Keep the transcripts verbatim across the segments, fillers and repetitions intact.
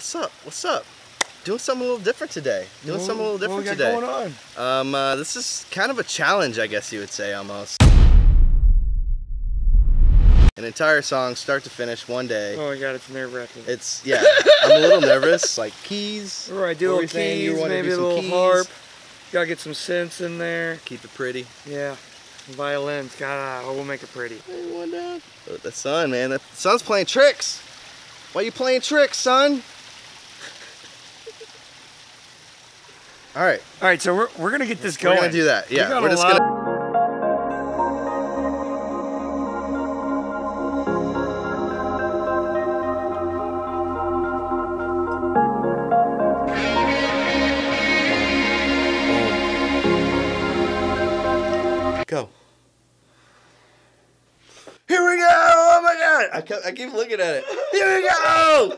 What's up? What's up? Doing something a little different today. Doing what, something a little different what we today. Got going on? Um, uh, this is kind of a challenge, I guess you would say, almost. An entire song, start to finish, one day. Oh my god, it's nerve-wracking. It's, yeah, I'm a little nervous. Like keys. Right, do a little keys, maybe a little harp. Gotta get some synths in there. Keep it pretty. Yeah, violins. God, we'll make it pretty. Hey, one down. Oh, the sun, man. The sun's playing tricks. Why you playing tricks, son? All right. All right, so we're, we're gonna get this we're going. We're gonna do that. Yeah, we we're just gonna. Go. Here we go! Oh my god! I keep, I keep looking at it. Here we go!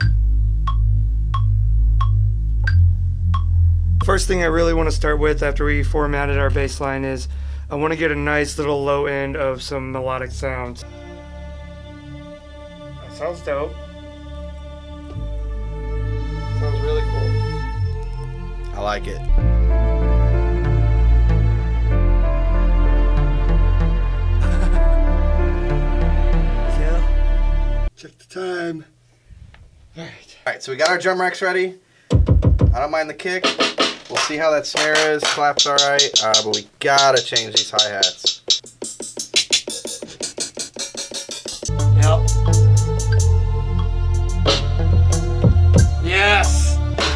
First thing I really want to start with after we formatted our bass line is I want to get a nice little low end of some melodic sounds. That sounds dope. Sounds really cool. I like it. Check the time. All right. All right, so we got our drum racks ready. I don't mind the kick. We'll see how that snare is. Claps all right, uh, but we gotta change these hi-hats. Yep. Yes.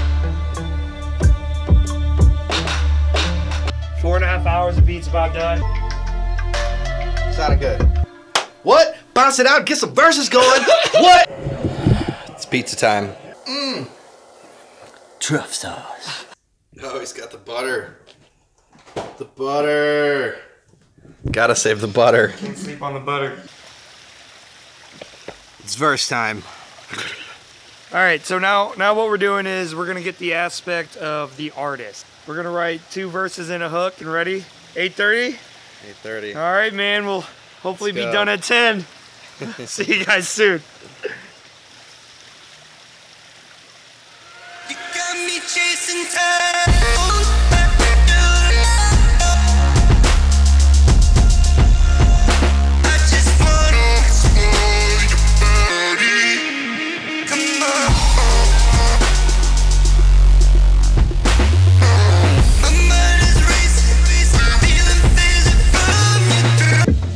Four and a half hours of beats about done. Sounded good. What? Bounce it out, get some verses going. What? It's pizza time. Mmm. Truff sauce. Oh, he's got the butter. The butter. Gotta save the butter. Can't sleep on the butter. It's verse time. All right, so now, now what we're doing is we're gonna get the aspect of the artist. We're gonna write two verses in a hook and ready? eight thirty? eight thirty. All right, man, we'll hopefully Let's be go. done at ten. See you guys soon. You got me chasing time. I just wanna explore your body. Come on. My mind is racing, racing, feeling phases from you, girl.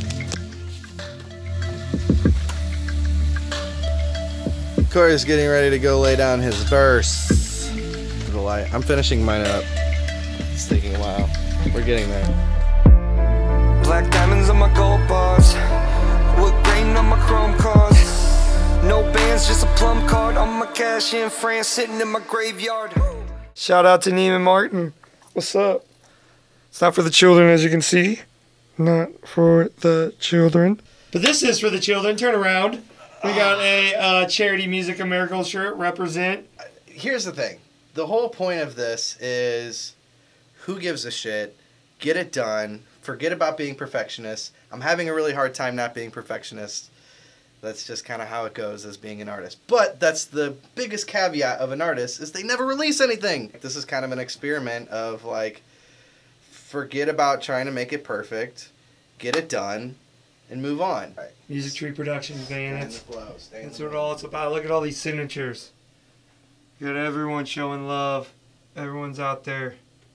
Corey's getting ready to go lay down his verse. For the light. I'm finishing mine up. It's taking a while. We're getting there. Black diamonds on my gold bars, wood grain on my chrome cars. No bands, just a plum card on my cash in France, sitting in my graveyard. Shout out to Neiman Martin. What's up? It's not for the children, as you can see. Not for the children. But this is for the children. Turn around. We got a uh, Charity Music a Miracle shirt. Represent. Here's the thing. The whole point of this is who gives a shit? Get it done. Forget about being perfectionist. I'm having a really hard time not being perfectionist. That's just kind of how it goes as being an artist. But that's the biggest caveat of an artist is they never release anything. This is kind of an experiment of like, forget about trying to make it perfect. Get it done. And move on. Right. Music Tree Productions, man. That's, flow, that's what all it's about. Look at all these signatures. You got everyone showing love. Everyone's out there.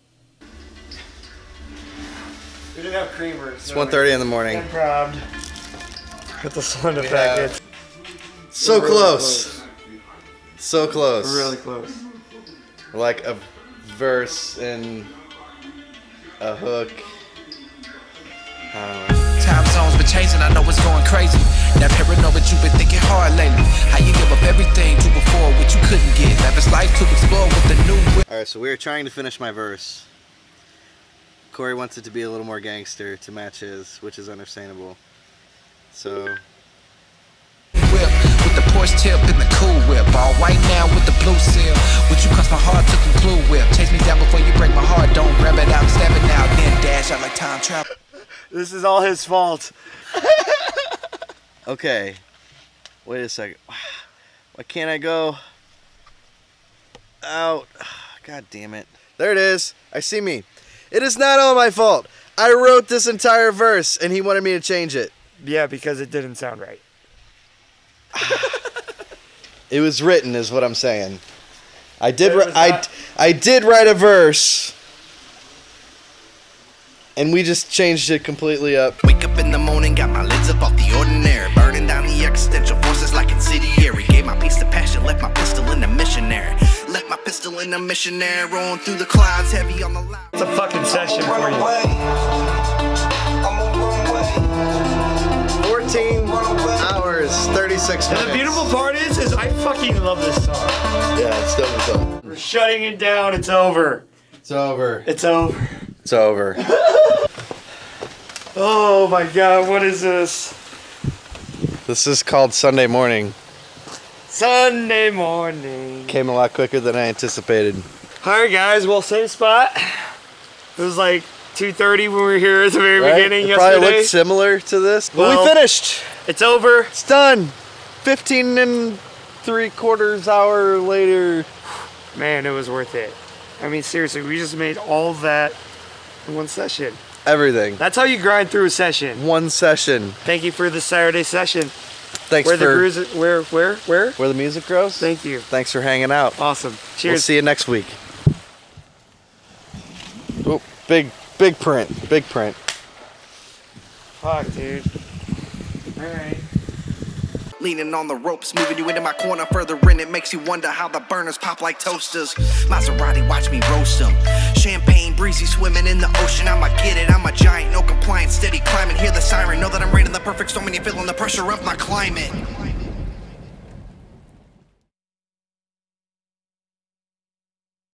We didn't have creamers. It's one thirty in the morning. I'm proud. Got the sound We effect. have- It's So really close. So close. We're really close. Like a verse and a hook. I don't know. Time zones been changing, I know it's going crazy. That paranoid, but you've been thinking hard lately. How you give up everything to before what you couldn't get. Lavish life to explore with the new whip. Alright, so we are trying to finish my verse. Corey wants it to be a little more gangster to match his, which is understandable. So, Whip with the Porsche tip and the cool whip. All white now with the blue seal. Would you cross my heart to conclude whip? Chase me down before you break my heart. Don't grab it out, stab it now, then dash out like time travel. This is all his fault. okay. Wait a second. Why can't I go? out. God damn it. There it is. I see me. It is not all my fault. I wrote this entire verse and he wanted me to change it. Yeah, because it didn't sound right. It was written, is what I'm saying. I did. It Ri- was I not- I did write a verse, and we just changed it completely up. Wake up in the morning, got my lids up off the ordinary. Burning down the existential forces like incendiary. Gave my piece to passion, left my pistol in the missionary. Left my pistol in the missionary. Rolling through the clouds, heavy on the loud. It's a fucking session for you. fourteen hours, thirty-six And minutes. the beautiful part is, is I fucking love this song. Yeah, it's dope as hell. We're shutting it down. It's over. It's over. It's over. It's over. Oh my god, what is this? This is called Sunday Morning. Sunday morning. Came a lot quicker than I anticipated. Alright guys, well, same spot. It was like two thirty when we were here at the very Right? beginning It probably yesterday. looked similar to this. But Well- we finished. It's over. It's done. fifteen and three quarters hour later. Man, it was worth it. I mean, seriously, we just made all of that in one session. Everything. That's how you grind through a session. One session. Thank you for the Saturday session. Thanks Where the for grooves, where, where, where? where the music grows. Thank you. Thanks for hanging out. Awesome. We'll Cheers. see you next week. Oh, big, big print. Big print. Fuck, dude. Alright. Leaning on the ropes, moving you into my corner further in. It makes you wonder how the burners pop like toasters. Maserati, watch me roast them. Champagne, breezy, swimming in the ocean. I'ma get it, I'm a giant, no compliance, steady climbing. Hear the siren, know that I'm raiding the perfect storm and you're feeling the pressure of my climate.